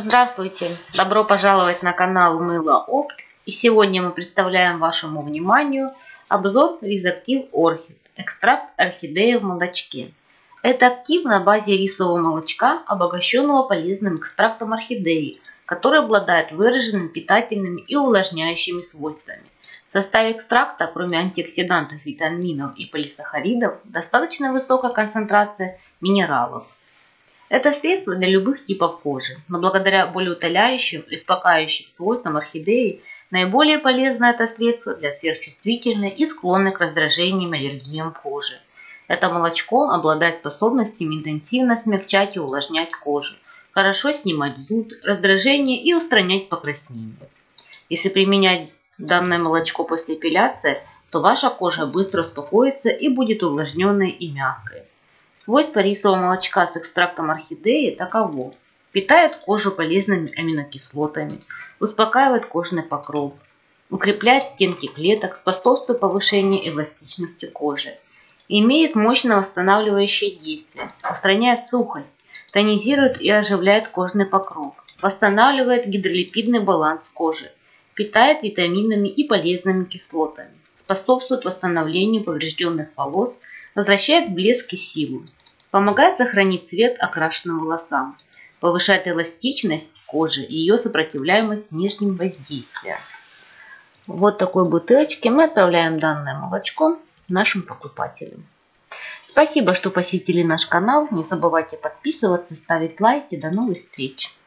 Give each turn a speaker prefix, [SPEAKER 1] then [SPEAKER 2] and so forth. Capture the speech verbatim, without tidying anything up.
[SPEAKER 1] Здравствуйте! Добро пожаловать на канал Мыло Опт. И сегодня мы представляем вашему вниманию обзор Ризактив Орхид. Экстракт орхидеи в молочке. Это актив на базе рисового молочка, обогащенного полезным экстрактом орхидеи, который обладает выраженными питательными и увлажняющими свойствами. В составе экстракта, кроме антиоксидантов, витаминов и полисахаридов, достаточно высокая концентрация минералов. Это средство для любых типов кожи, но благодаря болеутоляющим и успокаивающим свойствам орхидеи наиболее полезно это средство для сверхчувствительной и склонной к раздражениям и аллергиям кожи. Это молочко обладает способностью интенсивно смягчать и увлажнять кожу, хорошо снимать зуд, раздражение и устранять покраснение. Если применять данное молочко после эпиляции, то ваша кожа быстро успокоится и будет увлажненной и мягкой. Свойство рисового молочка с экстрактом орхидеи таково: питает кожу полезными аминокислотами, успокаивает кожный покров, укрепляет стенки клеток, способствует повышению эластичности кожи, имеет мощное восстанавливающее действие, устраняет сухость, тонизирует и оживляет кожный покров, восстанавливает гидролипидный баланс кожи, питает витаминами и полезными кислотами, способствует восстановлению поврежденных волос, возвращает блеск и силу, помогает сохранить цвет окрашенным волосам, повышает эластичность кожи и ее сопротивляемость внешним воздействиям. Вот такой бутылочке мы отправляем данное молочко нашим покупателям. Спасибо, что посетили наш канал. Не забывайте подписываться, ставить лайки. До новых встреч!